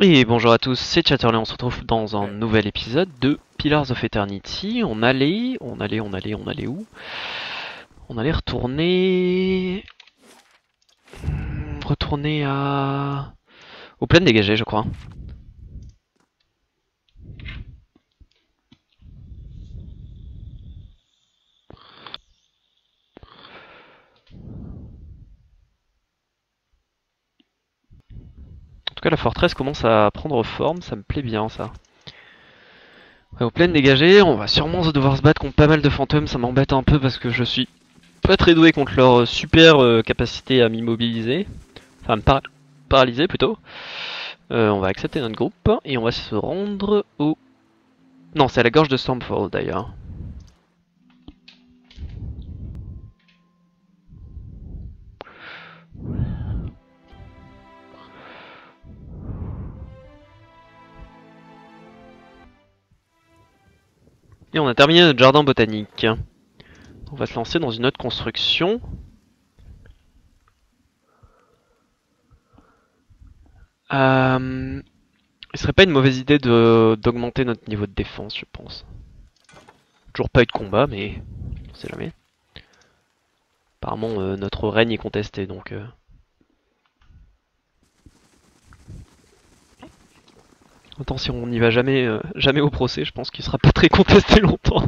Et bonjour à tous, c'est Chatterley, on se retrouve dans un nouvel épisode de Pillars of Eternity. On allait où? On allait retourner aux plaines dégagées, je crois. En tout cas, la forteresse commence à prendre forme, ça me plaît bien ça. Ouais, aux plaines dégagées, on va sûrement devoir se battre contre pas mal de fantômes, ça m'embête un peu parce que je suis pas très doué contre leur super capacité à m'immobiliser. Enfin, paralyser plutôt. On va accepter notre groupe et on va se rendre au... Non, c'est à la gorge de Stormfall d'ailleurs. Et on a terminé notre jardin botanique. On va se lancer dans une autre construction. Ce serait pas une mauvaise idée d'augmenter notre niveau de défense, je pense. Toujours pas eu de combat, mais on sait jamais. Apparemment, notre règne est contesté, donc... Autant si on n'y va jamais, jamais au procès, je pense qu'il sera pas très contesté longtemps.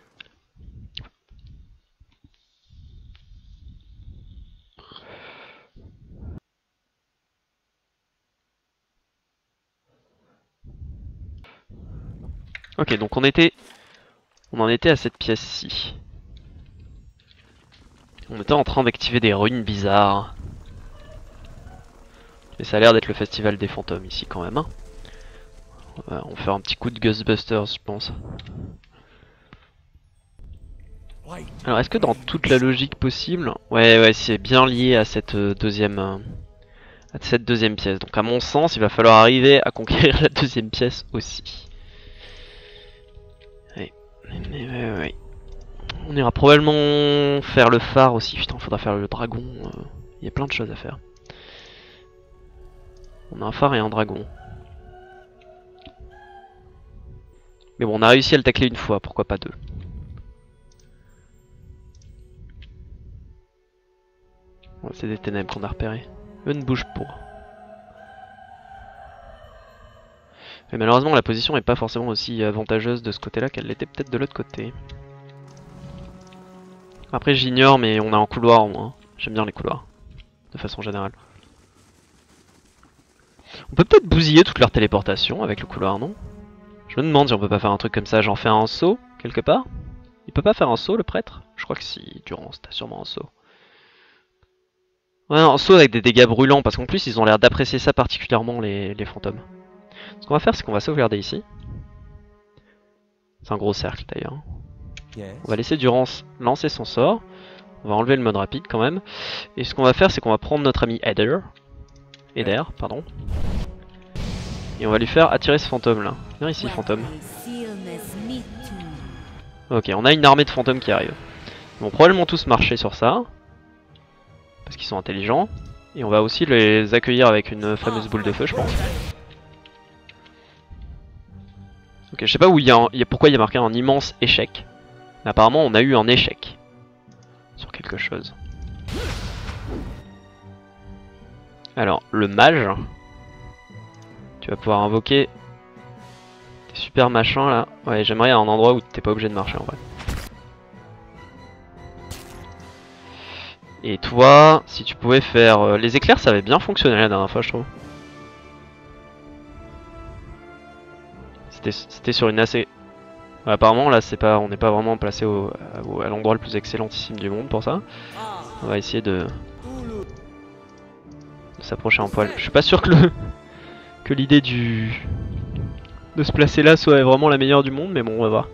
Ok, donc on en était à cette pièce-ci. On était en train d'activer des ruines bizarres. Et ça a l'air d'être le festival des fantômes ici quand même. Hein. On va faire un petit coup de Ghostbusters, je pense. Alors, est-ce que dans toute la logique possible... Ouais, c'est bien lié à cette deuxième pièce. Donc à mon sens, il va falloir arriver à conquérir la deuxième pièce aussi. Ouais. On ira probablement faire le phare aussi. Putain, faudra faire le dragon. Il y a plein de choses à faire. On a un phare et un dragon. Mais bon, on a réussi à le tacler une fois, pourquoi pas deux. Ouais, c'est des ténèbres qu'on a repérés. Eux ne bougent pas. Mais malheureusement, la position n'est pas forcément aussi avantageuse de ce côté-là qu'elle l'était peut-être de l'autre côté. Après, j'ignore, mais on a un couloir, moi. J'aime bien les couloirs, de façon générale. On peut peut-être bousiller toute leur téléportation avec le couloir, non? Je me demande si on peut pas faire un truc comme ça, j'en fais un saut, quelque part? Il peut pas faire un saut, le prêtre? Je crois que si, Durance, t'as sûrement un saut. Ouais, un saut avec des dégâts brûlants, parce qu'en plus, ils ont l'air d'apprécier ça particulièrement, les fantômes. Ce qu'on va faire, c'est qu'on va sauvegarder ici. C'est un gros cercle, d'ailleurs. On va laisser Durance lancer son sort. On va enlever le mode rapide, quand même. Et ce qu'on va faire, c'est qu'on va prendre notre ami Eder, pardon. Et on va lui faire attirer ce fantôme là. Viens ici, fantôme. Ok, on a une armée de fantômes qui arrive. Ils vont probablement tous marcher sur ça. Parce qu'ils sont intelligents. Et on va aussi les accueillir avec une fameuse boule de feu, je pense. Ok, je sais pas où pourquoi il y a marqué un immense échec. Mais apparemment, on a eu un échec. Sur quelque chose. Alors, le mage. Tu vas pouvoir invoquer des super machins là. Ouais, j'aimerais un endroit où t'es pas obligé de marcher en vrai. Et toi, si tu pouvais faire... les éclairs, ça avait bien fonctionné la dernière fois, je trouve. C'était sur une assez... Ouais, apparemment, là, on n'est pas vraiment placé à l'endroit le plus excellentissime du monde pour ça. On va essayer de s'approcher un poil. Je suis pas sûr que l'idée de se placer là soit vraiment la meilleure du monde, mais bon, on va voir.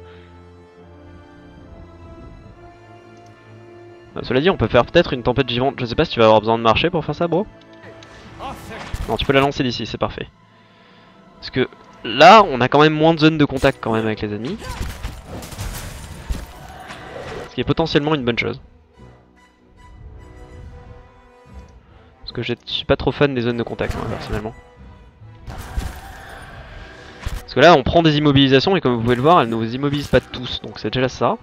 Cela dit, on peut faire peut-être une tempête vivante. Je sais pas si tu vas avoir besoin de marcher pour faire ça, bro. Non, tu peux la lancer d'ici, c'est parfait. Parce que là, on a quand même moins de zones de contact quand même avec les ennemis. Ce qui est potentiellement une bonne chose. Parce que je suis pas trop fan des zones de contact, moi, personnellement. Parce que là on prend des immobilisations et comme vous pouvez le voir, elles ne nous immobilisent pas tous, donc c'est déjà ça.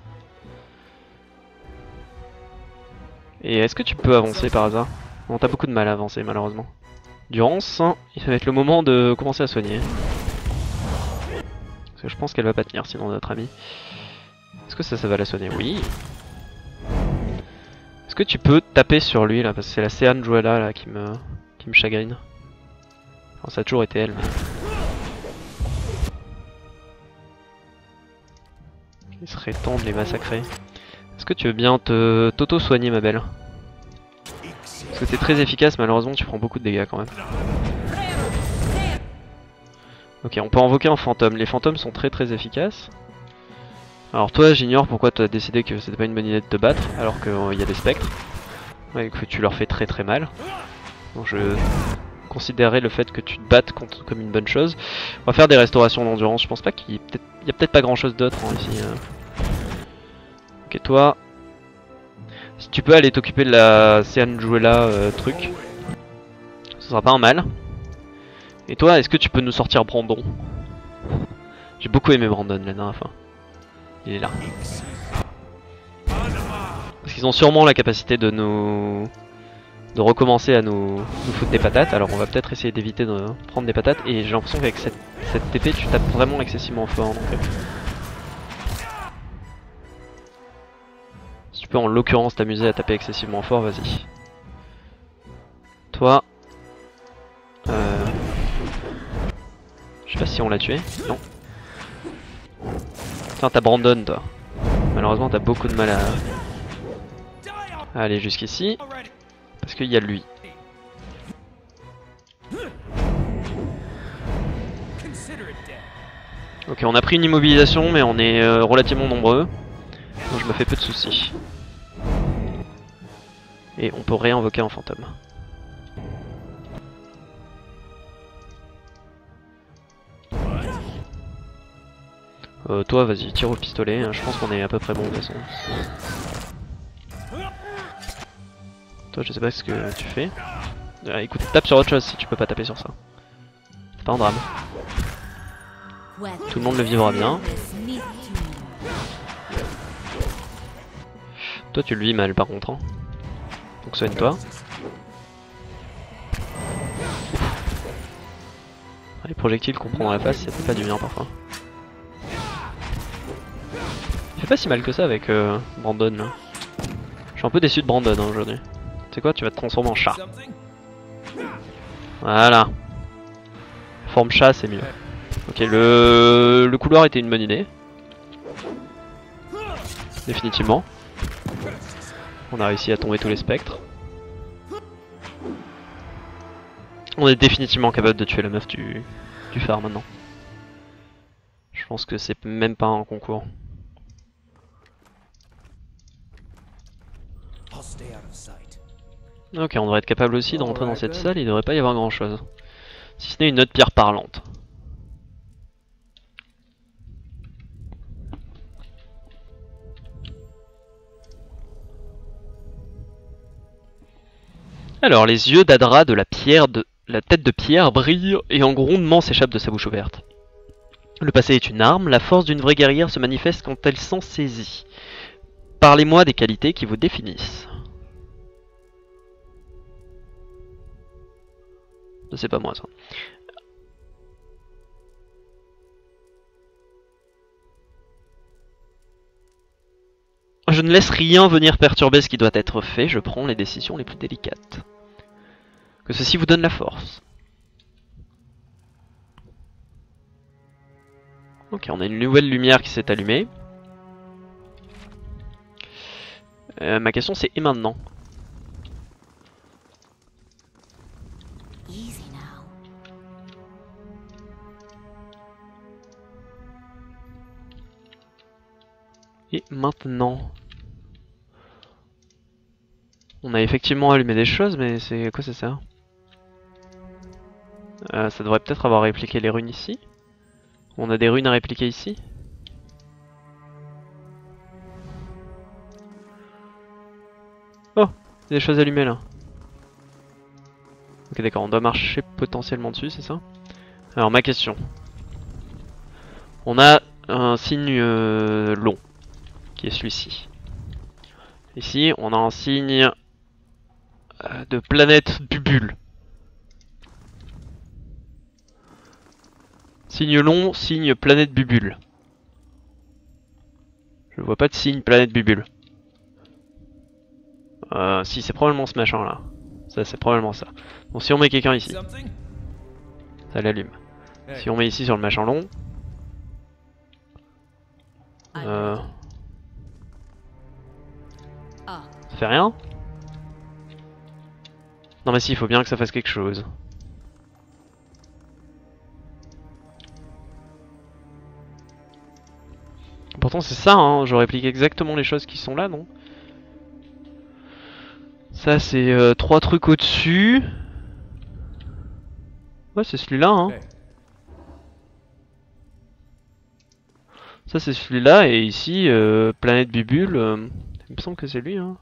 Et est-ce que tu peux avancer par hasard? Non, t'as beaucoup de mal à avancer malheureusement. Durance, il va être le moment de commencer à soigner. Parce que je pense qu'elle va pas tenir sinon notre amie. Est-ce que ça va la soigner? Oui. Est-ce que tu peux taper sur lui là? Parce que c'est la Céane Joella là qui me chagrine. Enfin, ça a toujours été elle. Mais... il serait temps de les massacrer. Est-ce que tu veux bien t'auto-soigner ma belle? Parce que t'es très efficace, malheureusement tu prends beaucoup de dégâts quand même. Ok, on peut invoquer un fantôme. Les fantômes sont très efficaces. Alors toi, j'ignore pourquoi tu as décidé que c'était pas une bonne idée de te battre, alors qu'il y a des spectres. Ouais, que tu leur fais très mal. Donc je considérerais le fait que tu te battes comme une bonne chose. On va faire des restaurations d'endurance. Je pense pas qu'il y a peut-être pas grand chose d'autre hein, ici. Ok, toi... si tu peux aller t'occuper de la Céane Joella truc, ce sera pas un mal. Et toi, est-ce que tu peux nous sortir Brandon? J'ai beaucoup aimé Brandon la dernière fois. Il est là. Parce qu'ils ont sûrement la capacité de de recommencer à nous foutre des patates. Alors on va peut-être essayer d'éviter de prendre des patates. Et j'ai l'impression qu'avec cette TP, tu tapes vraiment excessivement fort. Donc, si tu peux en l'occurrence t'amuser à taper excessivement fort, vas-y. Toi... je sais pas si on l'a tué. Non. Tiens, t'as Brandon toi. Malheureusement t'as beaucoup de mal à aller jusqu'ici. Parce qu'il y a lui. Ok, on a pris une immobilisation mais on est relativement nombreux. Donc je me fais peu de soucis. Et on peut réinvoquer un fantôme. Toi vas-y, tire au pistolet, je pense qu'on est à peu près bon de toute façon. Toi je sais pas ce que tu fais. Écoute, tape sur autre chose si tu peux pas taper sur ça. C'est pas un drame. Tout le monde le vivra bien. Toi tu le vis mal par contre. Hein. Donc soigne-toi. Les projectiles qu'on prend dans la face, ça fait pas du bien parfois. Il fait pas si mal que ça avec Brandon là. Je suis un peu déçu de Brandon hein, aujourd'hui. Tu sais quoi, tu vas te transformer en chat. Voilà. Forme chat c'est mieux. Ok, le couloir était une bonne idée. Définitivement. On a réussi à tomber tous les spectres. On est définitivement capable de tuer la meuf du phare maintenant. Je pense que c'est même pas un concours. Ok, on devrait être capable aussi de rentrer dans cette salle, il devrait pas y avoir grand chose. Si ce n'est une autre pierre parlante. Alors, les yeux d'Adra de la tête de pierre brillent et un grondement s'échappe de sa bouche ouverte. Le passé est une arme, la force d'une vraie guerrière se manifeste quand elle s'en saisit. Parlez-moi des qualités qui vous définissent. C'est pas moi ça. Je ne laisse rien venir perturber ce qui doit être fait, je prends les décisions les plus délicates. Que ceci vous donne la force. Ok, on a une nouvelle lumière qui s'est allumée. Ma question c'est et maintenant? Et maintenant? On a effectivement allumé des choses, mais c'est quoi c'est ça? Ça devrait peut-être avoir répliqué les runes ici. On a des runes à répliquer ici. Oh, il y a des choses allumées là. Ok d'accord, on doit marcher potentiellement dessus, c'est ça? Alors ma question. On a un signe long, qui est celui-ci. Ici, on a un signe de planète bubule. Signe long, signe planète bubule. Je vois pas de signe planète bubule. Si, c'est probablement ce machin là. Ça, c'est probablement ça. Bon, si on met quelqu'un ici, ça l'allume. Si on met ici sur le machin long, ça fait rien. Non mais si, il faut bien que ça fasse quelque chose. Pourtant c'est ça, hein, je réplique exactement les choses qui sont là, non? Ça c'est 3 trucs au-dessus. Ouais, c'est celui-là, hein. Ça c'est celui-là, et ici, planète bubule, il me semble que c'est lui, hein.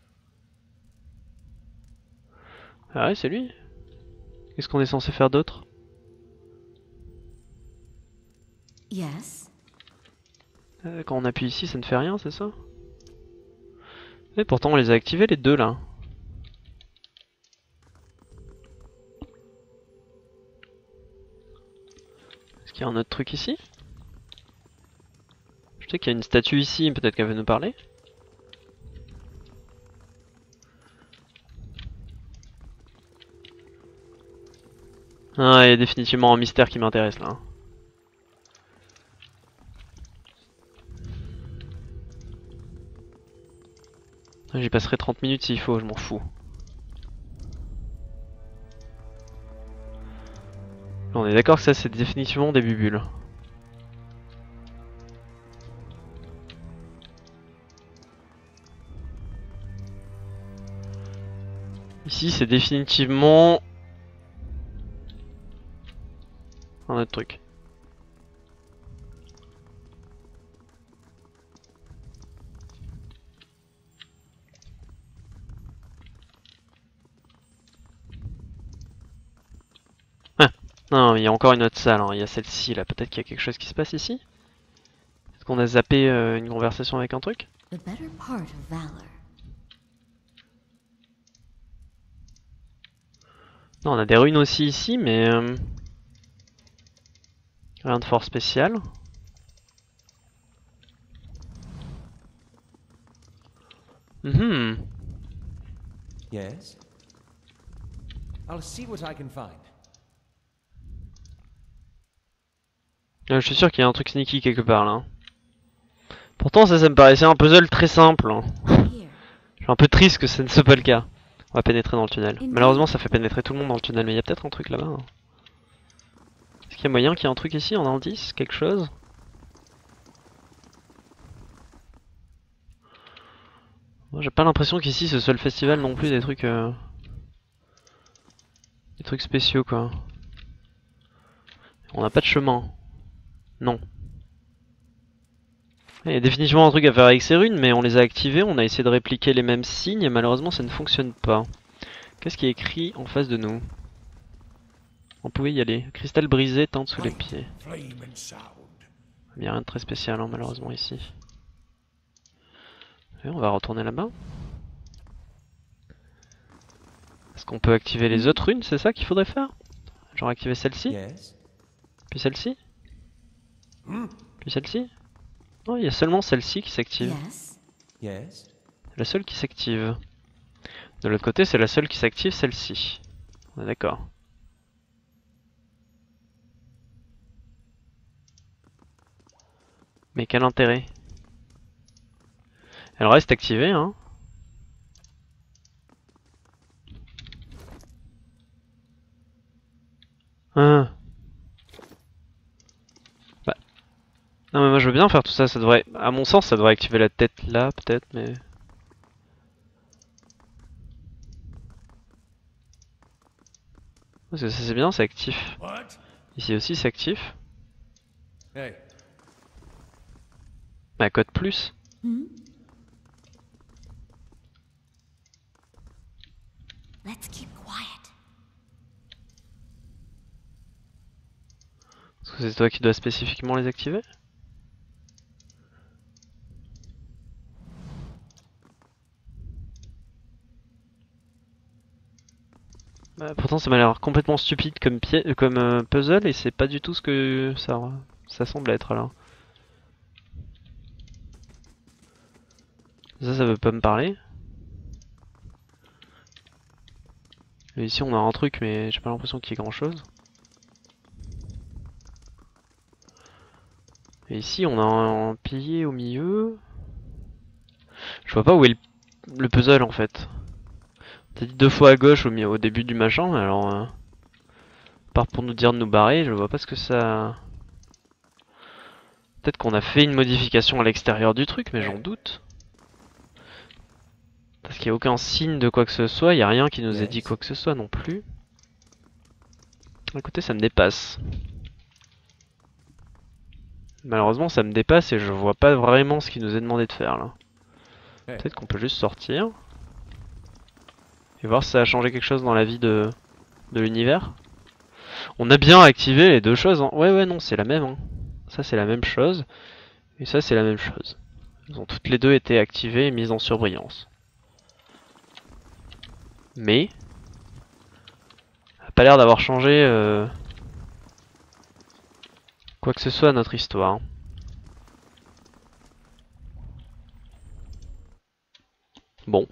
Ah ouais, c'est lui. Qu'est-ce qu'on est censé faire d'autre? Yes. Quand on appuie ici, ça ne fait rien, c'est ça? Et pourtant on les a activés les deux là. Est-ce qu'il y a un autre truc ici? Je sais qu'il y a une statue ici, peut-être qu'elle veut nous parler. Ah, il y a définitivement un mystère qui m'intéresse là. J'y passerai 30 minutes s'il faut, je m'en fous. On est d'accord que ça c'est définitivement des bubules. Ici c'est définitivement un autre truc. Ah, non, il y a encore une autre salle, hein. Il y a celle-ci là, peut-être qu'il y a quelque chose qui se passe ici? Est-ce qu'on a zappé une conversation avec un truc? The better part of valor. Non, on a des runes aussi ici, mais rien de fort spécial. Mhm. Yes. I'll see what I can find. Je suis sûr qu'il y a un truc sneaky quelque part là. Pourtant ça me paraissait un puzzle très simple, hein. Here. Je suis un peu triste que ce ne soit pas le cas. On va pénétrer dans le tunnel. Malheureusement ça fait pénétrer tout le monde dans le tunnel, mais il y a peut-être un truc là-bas, hein. Est-ce qu'il y a moyen qu'il y ait un truc ici en indice? Quelque chose? Moi j'ai pas l'impression qu'ici ce soit le festival non plus des trucs... des trucs spéciaux quoi. On n'a pas de chemin. Non. Il y a définitivement un truc à faire avec ces runes, mais on les a activées, on a essayé de répliquer les mêmes signes et malheureusement ça ne fonctionne pas. Qu'est-ce qui est écrit en face de nous? On pouvait y aller. Cristal brisé tente sous les pieds. Il n'y a rien de très spécial hein, malheureusement ici. Et on va retourner là-bas. Est-ce qu'on peut activer les autres runes? C'est ça qu'il faudrait faire? Genre activer celle-ci? Yes. Puis celle-ci? Puis celle-ci? Non, il y a seulement celle-ci qui s'active. Yes. Yes. C'est la seule qui s'active. De l'autre côté, c'est la seule qui s'active, celle-ci. On est d'accord. Mais quel intérêt? Elle reste activée, hein. Ah. Bah. Non mais moi je veux bien faire tout ça, ça devrait... À mon sens, ça devrait activer la tête là, peut-être, mais... Parce que ça c'est bien, c'est actif. Ici aussi c'est actif. Hey. Bah code plus. Hmm? Let's keep quiet. Est-ce que c'est toi qui dois spécifiquement les activer? Pourtant ça m'a l'air complètement stupide comme, puzzle et c'est pas du tout ce que ça semble être là. Ça veut pas me parler. Et ici on a un truc mais j'ai pas l'impression qu'il y ait grand chose. Et ici on a un pilier au milieu. Je vois pas où est le puzzle en fait. T'as dit 2 fois à gauche au début du machin, alors part pour nous dire de nous barrer, je vois pas ce que ça... Peut-être qu'on a fait une modification à l'extérieur du truc, mais j'en doute. Parce qu'il n'y a aucun signe de quoi que ce soit, il n'y a rien qui nous ait dit quoi que ce soit non plus. Écoutez, ça me dépasse. Malheureusement, ça me dépasse et je vois pas vraiment ce qu'il nous est demandé de faire là. Peut-être qu'on peut juste sortir. Et voir si ça a changé quelque chose dans la vie de l'univers. On a bien activé les deux choses, hein. Ouais, non, c'est la même, hein. Ça, c'est la même chose. Et ça, c'est la même chose. Elles ont toutes les deux été activées et mises en surbrillance. Mais... ça a pas l'air d'avoir changé... quoi que ce soit à notre histoire. Bon.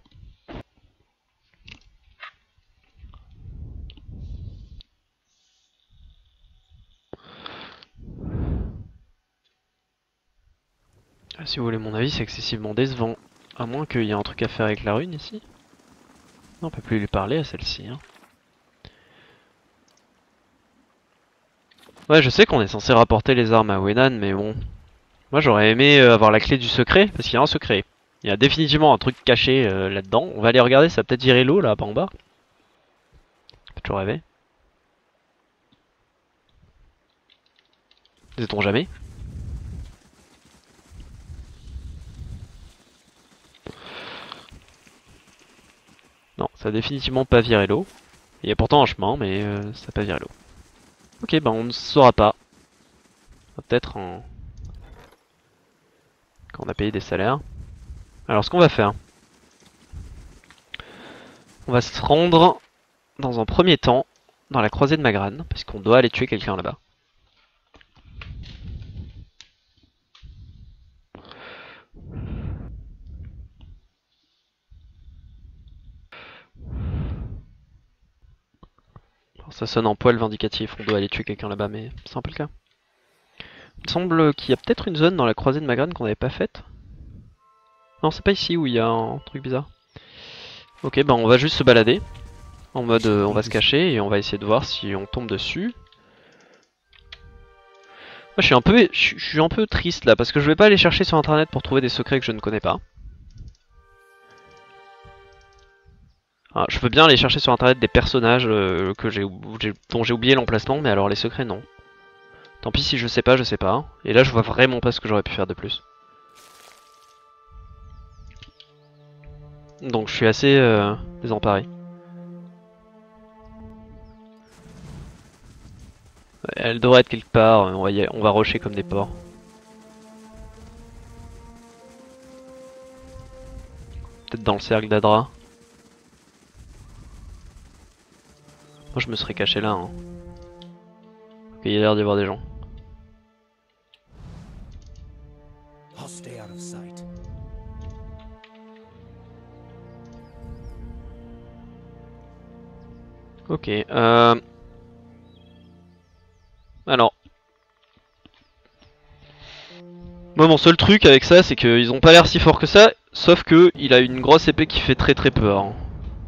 Si vous voulez mon avis, c'est excessivement décevant. À moins qu'il y ait un truc à faire avec la rune ici. Non, on peut plus lui parler à celle-ci. Hein. Ouais, je sais qu'on est censé rapporter les armes à Wenan, mais bon. Moi j'aurais aimé avoir la clé du secret, parce qu'il y a un secret. Il y a définitivement un truc caché là-dedans. On va aller regarder, ça va peut-être virer l'eau là, par en bas. Peut toujours rêver. Sait-on jamais? Non, ça a définitivement pas viré l'eau. Il y a pourtant un chemin, mais ça a pas viré l'eau. Ok, bah on ne saura pas. Peut-être en... quand on a payé des salaires. Alors ce qu'on va faire... on va se rendre dans un premier temps dans la croisée de Magrane, parce qu'on doit aller tuer quelqu'un là-bas. Ça sonne en poil vindicatif, on doit aller tuer quelqu'un là-bas, mais c'est un peu le cas. Il me semble qu'il y a peut-être une zone dans la croisée de Magrane qu'on n'avait pas faite. Non, c'est pas ici où il y a un truc bizarre. Ok, bah on va juste se balader. En mode on va se cacher et on va essayer de voir si on tombe dessus. Moi je suis un peu triste là parce que je vais pas aller chercher sur internet pour trouver des secrets que je ne connais pas. Ah, je veux bien aller chercher sur internet des personnages dont j'ai oublié l'emplacement, mais alors les secrets non. Tant pis si je sais pas, je sais pas. Et là je vois vraiment pas ce que j'aurais pu faire de plus. Donc je suis assez désemparé. Elle devrait être quelque part, on va rusher comme des porcs. Peut-être dans le cercle d'Adra. Moi je me serais caché là. Hein. Ok, il y a l'air d'y avoir des gens. Ok, alors... moi mon seul truc avec ça c'est qu'ils ont pas l'air si forts que ça, sauf que il a une grosse épée qui fait très peur. Hein.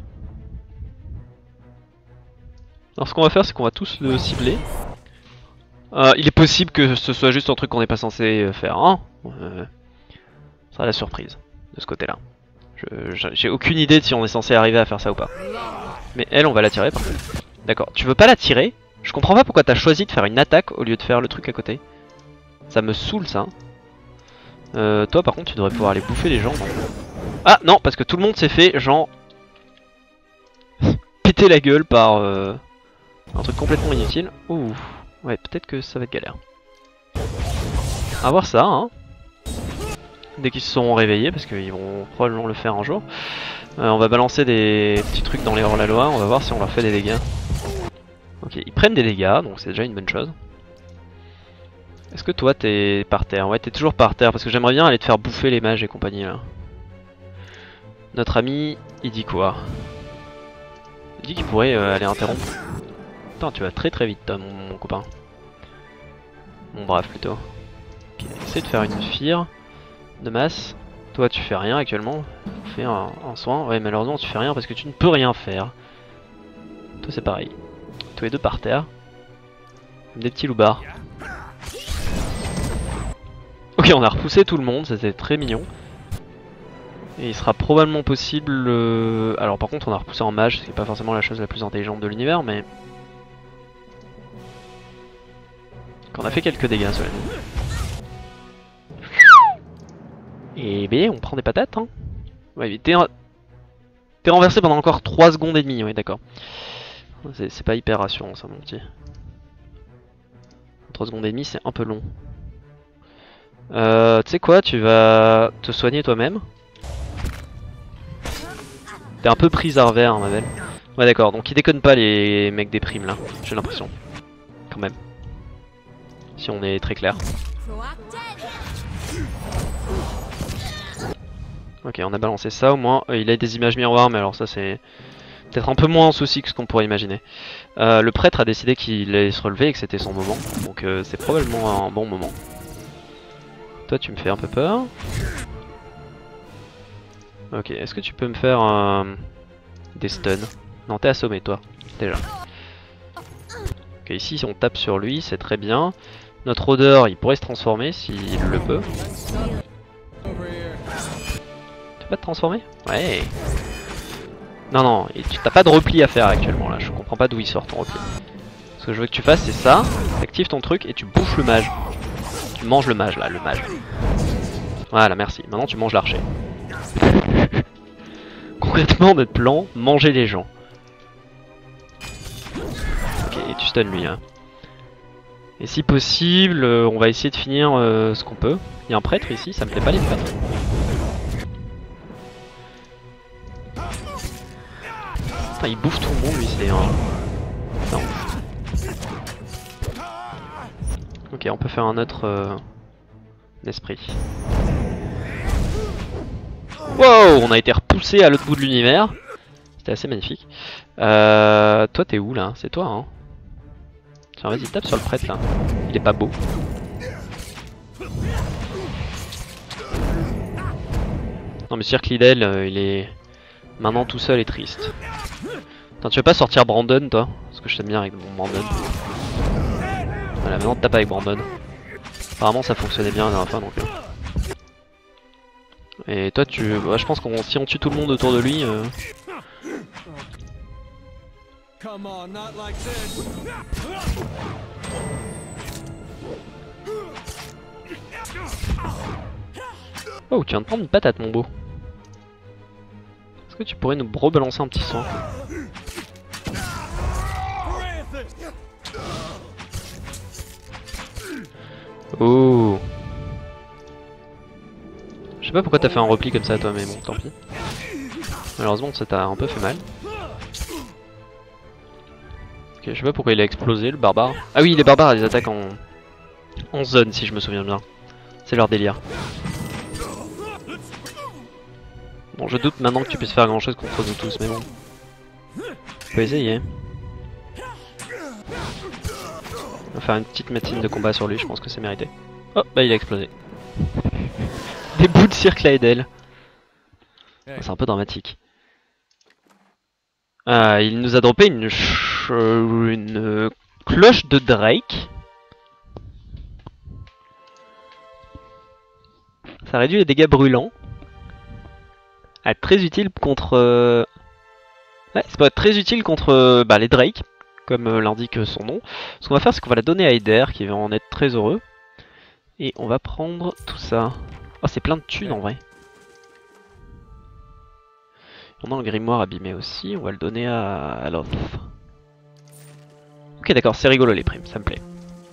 Alors ce qu'on va faire c'est qu'on va tous le cibler. Il est possible que ce soit juste un truc qu'on n'est pas censé faire. Hein. Ça sera la surprise de ce côté là. J'ai aucune idée de si on est censé arriver à faire ça ou pas. Mais elle on va la tirer par contre. D'accord, tu veux pas la tirer? Je comprends pas pourquoi t'as choisi de faire une attaque au lieu de faire le truc à côté. Ça me saoule ça. Toi par contre tu devrais pouvoir aller bouffer les gens. Non ah non, parce que tout le monde s'est fait genre péter la gueule par un truc complètement inutile. Ouh, Ouais, peut-être que ça va être galère. On va voir ça, hein. Dès qu'ils se seront réveillés, parce qu'ils vont probablement le faire un jour. On va balancer des petits trucs dans les hors-la-loi, on va voir si on leur fait des dégâts. Ok, ils prennent des dégâts, donc c'est déjà une bonne chose. Est-ce que toi t'es par terre? Ouais, t'es toujours par terre, parce que j'aimerais bien aller te faire bouffer les mages et compagnie là. Notre ami, il dit quoi? Il dit qu'il pourrait aller interrompre. Putain, tu vas très très vite, toi, mon copain. Mon brave plutôt. Ok, essaye de faire une fire de masse. Toi, tu fais rien actuellement. Fais un soin. Ouais, malheureusement, tu fais rien parce que tu ne peux rien faire. Toi, c'est pareil. Tous les deux par terre. Comme des petits loupards. Ok, on a repoussé tout le monde, c'était très mignon. Et il sera probablement possible... Alors par contre on a repoussé en mage, ce qui n'est pas forcément la chose la plus intelligente de l'univers, mais... Qu'on a fait quelques dégâts sur nous. Et bien on prend des patates, hein. Ouais, t'es renversé pendant encore 3 secondes et demie, ouais d'accord. C'est pas hyper rassurant ça mon petit. 3 secondes et demie c'est un peu long. Tu sais quoi, tu vas te soigner toi-même. T'es un peu prise à revers, hein, ma belle. Ouais, d'accord, donc ils déconnent pas les mecs des primes là, j'ai l'impression. Quand même. Si on est très clair. Ok, on a balancé ça au moins. Il a des images miroirs, mais alors ça c'est peut-être un peu moins un souci que ce qu'on pourrait imaginer. Le prêtre a décidé qu'il allait se relever et que c'était son moment, donc c'est probablement un bon moment. Toi, tu me fais un peu peur. Ok, est-ce que tu peux me faire des stuns? Non, t'es assommé toi, déjà. Ok, ici on tape sur lui, c'est très bien. Notre odeur, il pourrait se transformer s'il le peut. Tu peux pas te transformer? Ouais. Non, non, t'as pas de repli à faire actuellement là, je comprends pas d'où il sort ton repli. Ce que je veux que tu fasses c'est ça, t'actives ton truc et tu bouffes le mage. Tu manges le mage là, le mage. Voilà, merci. Maintenant tu manges l'archer. Concrètement notre plan, manger les gens. Ok, et tu stun lui hein. Et si possible, on va essayer de finir ce qu'on peut. Il y a un prêtre ici, ça me plaît pas les prêtres. Putain, il bouffe tout le monde lui, c'est un... Non. Ok, on peut faire un autre esprit. Wow, on a été repoussé à l'autre bout de l'univers. C'était assez magnifique. Toi t'es où là? C'est toi hein? Tiens vas-y tape sur le prêtre là. Il est pas beau. Non mais Circlidel il est maintenant tout seul et triste. Attends, tu veux pas sortir Brandon toi? Parce que je t'aime bien avec mon Brandon. Voilà maintenant tape avec Brandon. Apparemment ça fonctionnait bien la dernière fois donc... Et toi tu... Ouais, je pense qu'on si on tue tout le monde autour de lui... Oh, tu viens de prendre une patate mon beau. Est-ce que tu pourrais nous rebalancer un petit soin? Oh. Je sais pas pourquoi t'as fait un repli comme ça toi mais bon tant pis. Malheureusement ça t'a un peu fait mal. Ok, je sais pas pourquoi il a explosé le barbare. Ah oui les barbares ils attaquent en zone si je me souviens bien. C'est leur délire. Bon je doute maintenant que tu puisses faire grand chose contre nous tous mais bon. On peut essayer. On va faire une petite médecine de combat sur lui, je pense que c'est mérité. Oh bah il a explosé. Des bouts de Circlidel. C'est un peu dramatique. Il nous a droppé une cloche de Drake. Ça réduit les dégâts brûlants. Elle est très utile contre... Ouais, ça peut être très utile contre les Drake, comme l'indique son nom. Ce qu'on va faire, c'est qu'on va la donner à Eder, qui va en être très heureux. Et on va prendre tout ça. Oh, c'est plein de thunes en vrai. On a le grimoire abîmé aussi, on va le donner à l'autre. Ok d'accord, c'est rigolo les primes, ça me plaît.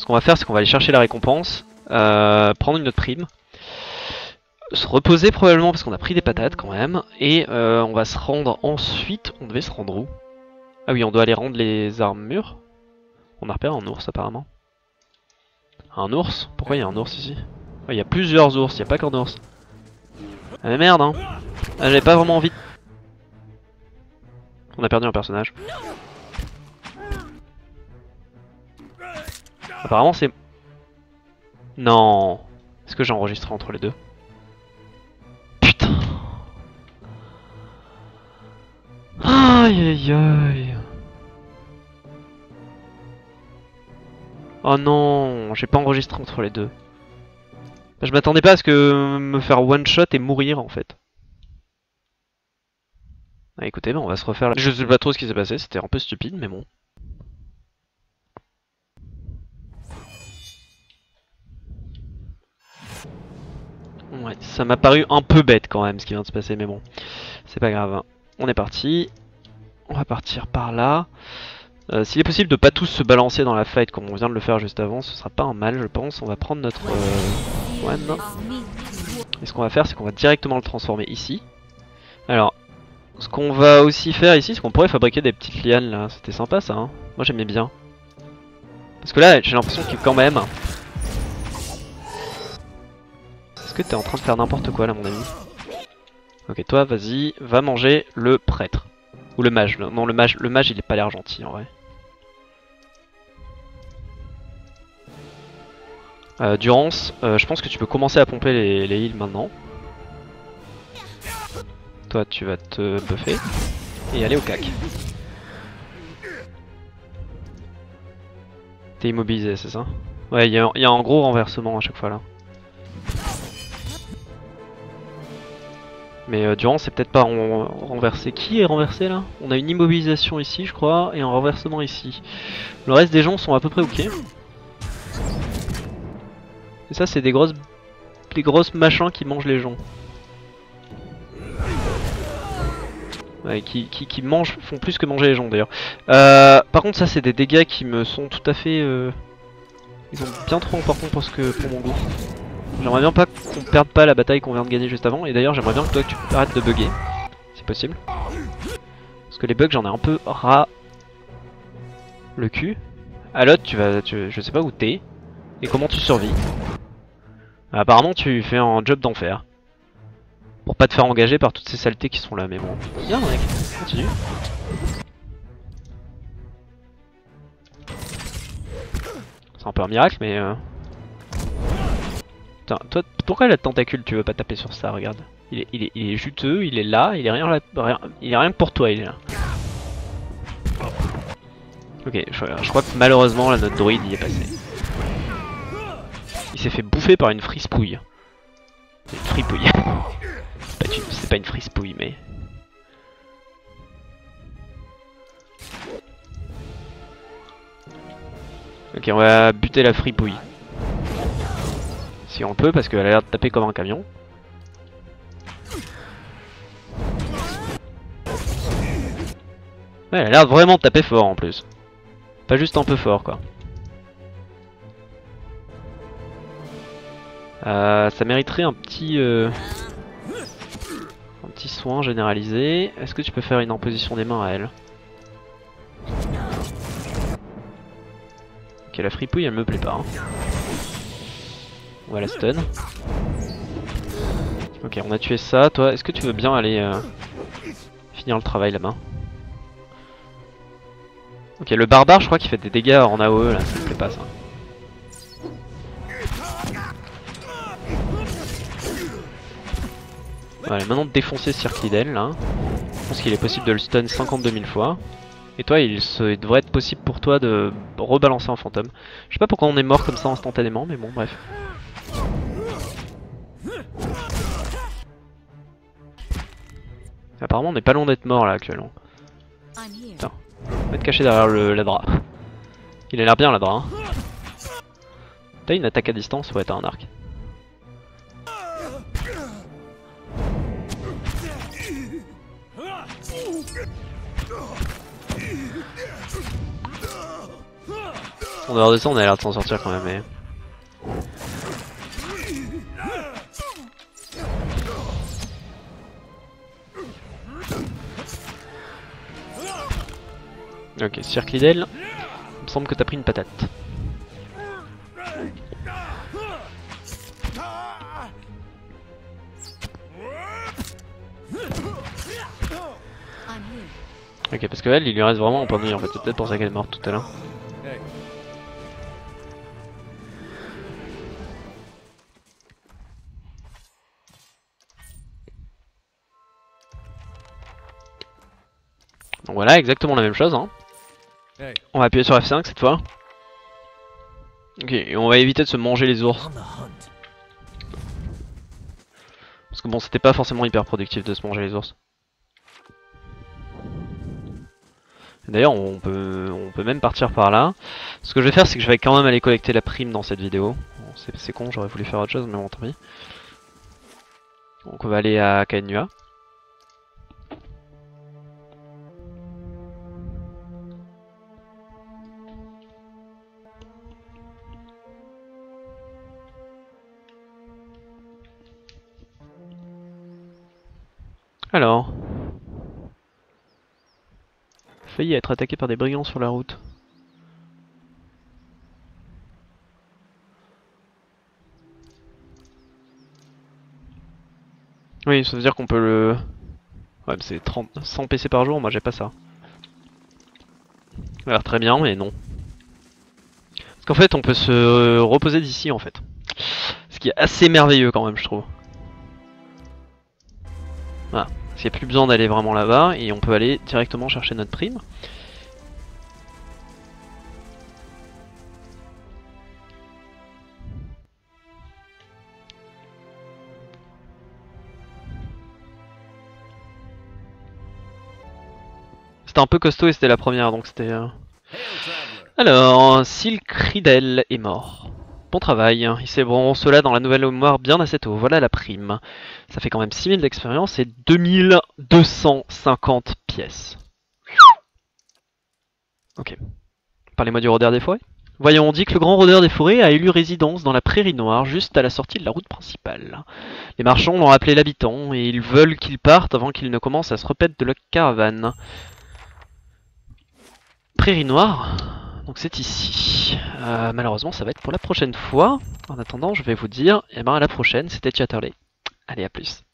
qu'on va faire, c'est qu'on va aller chercher la récompense, prendre une autre prime, se reposer probablement parce qu'on a pris des patates quand même, et on va se rendre ensuite. On devait se rendre où? Ah oui, on doit aller rendre les armures. On a repéré un ours apparemment. Un ours? Pourquoi il y a un ours ici? Il y a plusieurs ours, il n'y a pas qu'un ours. Ah mais merde hein. Ah, j'avais pas vraiment envie. On a perdu un personnage. Apparemment c'est... Non. Est-ce que j'ai enregistré entre les deux? Putain. Aïe aïe aïe. Oh non, j'ai pas enregistré entre les deux. Je m'attendais pas à ce que me faire one shot et mourir en fait. Ah, écoutez, on va se refaire. Je sais pas trop ce qui s'est passé, c'était un peu stupide, mais bon. Ouais, ça m'a paru un peu bête quand même ce qui vient de se passer, mais bon, c'est pas grave. On est parti. On va partir par là. S'il est possible de pas tous se balancer dans la fight comme on vient de le faire juste avant, ce sera pas un mal, je pense. On va prendre notre one. Et ce qu'on va faire, c'est qu'on va directement le transformer ici. Alors, ce qu'on va aussi faire ici, c'est qu'on pourrait fabriquer des petites lianes là. C'était sympa ça, hein. Moi j'aimais bien. Parce que là, j'ai l'impression que quand même... Est-ce que t'es en train de faire n'importe quoi là, mon ami? Ok, toi, vas-y, va manger le prêtre. Ou le mage. Non, le mage il est pas l'air gentil en vrai. Durance, je pense que tu peux commencer à pomper les heals maintenant. Toi, tu vas te buffer et aller au cac. T'es immobilisé, c'est ça? Ouais, il y a un gros renversement à chaque fois là. Mais Durance, c'est peut-être pas renversé. Qui est renversé là? On a une immobilisation ici, je crois, et un renversement ici. Le reste des gens sont à peu près ok. Et ça, c'est des grosses machins qui mangent les gens. Ouais, qui mangent, font plus que manger les gens d'ailleurs. Par contre, ça, c'est des dégâts qui me sont tout à fait... Ils sont bien trop importants pour mon goût. J'aimerais bien pas qu'on perde pas la bataille qu'on vient de gagner juste avant. Et d'ailleurs, j'aimerais bien que toi, tu arrêtes de bugger, si possible. Parce que les bugs, j'en ai un peu ras le cul. À l'autre, je sais pas où t'es et comment tu survis. Apparemment, tu fais un job d'enfer. Pour pas te faire engager par toutes ces saletés qui sont là, mais bon. Bien mec, continue. C'est un peu un miracle, mais... Putain, toi, pourquoi la tentacule tu veux pas taper sur ça, regarde. Il est juteux, il est là, il est rien que pour toi, il est là. Ok, je crois que malheureusement, là, notre druide y est passé. Il s'est fait bouffer par une frispouille. Une fripouille. C'est pas une frispouille, mais... Ok, on va buter la fripouille. Si on peut, parce qu'elle a l'air de taper comme un camion. Ouais, elle a l'air vraiment de taper fort en plus. Pas juste un peu fort, quoi. Ça mériterait un petit soin généralisé. Est-ce que tu peux faire une imposition des mains à elle? Ok, la fripouille elle me plaît pas. Hein. On va la stun. Ok, on a tué ça. Toi, est-ce que tu veux bien aller finir le travail là-bas? Ok, le barbare, je crois qu'il fait des dégâts en AOE là, ça me plaît pas ça. Voilà, maintenant défoncer Circlidel là. Je pense qu'il est possible de le stun 52 000 fois. Et toi, il devrait être possible pour toi de rebalancer un fantôme. Je sais pas pourquoi on est mort comme ça instantanément, mais bon, bref. Apparemment, on n'est pas loin d'être mort là actuellement. Putain, on va être caché derrière la drap. Il a l'air bien la drap. Hein. T'as une attaque à distance? Ouais, t'as un arc. En dehors de ça, on a l'air de s'en sortir quand même. Mais... Ok, Circlidel, il me semble que t'as pris une patate. I'm here. Ok, parce que elle, il lui reste vraiment un point de vie en fait, c'est peut-être pour ça qu'elle est morte tout à l'heure. Hey. Donc voilà, exactement la même chose. Hein. Hey. On va appuyer sur F5 cette fois. Ok, et on va éviter de se manger les ours. On the hunt. Parce que bon, c'était pas forcément hyper productif de se manger les ours. D'ailleurs, on peut même partir par là. Ce que je vais faire, c'est que je vais quand même aller collecter la prime dans cette vidéo. Bon, c'est con, j'aurais voulu faire autre chose, mais bon, tant pis. Donc on va aller à Kaenua. Alors... failli être attaqué par des brigands sur la route. Oui, ça veut dire qu'on peut le... Ouais, mais c'est 100 PC par jour, moi j'ai pas ça. Ça a l'air très bien, mais non. Parce qu'en fait, on peut se reposer d'ici, en fait. Ce qui est assez merveilleux quand même, je trouve. Voilà. Parce qu'il n'y a plus besoin d'aller vraiment là-bas, et on peut aller directement chercher notre prime. C'était un peu costaud et c'était la première, donc c'était... Hail, traveler. Alors, Silcridel est mort. Bon travail, il s'est bon cela dans la nouvelle mémoire bien assez tôt, voilà la prime. Ça fait quand même 6000 d'expérience et 2250 pièces. Ok. Parlez-moi du rôdeur des forêts. Voyons, on dit que le grand rôdeur des forêts a élu résidence dans la prairie noire, juste à la sortie de la route principale. Les marchands l'ont appelé l'habitant, et ils veulent qu'il parte avant qu'il ne commence à se repaître de la caravane. Prairie noire, donc c'est ici. Malheureusement, ça va être pour la prochaine fois. En attendant, je vais vous dire, eh ben à la prochaine, c'était Chatterley. Allez, à plus.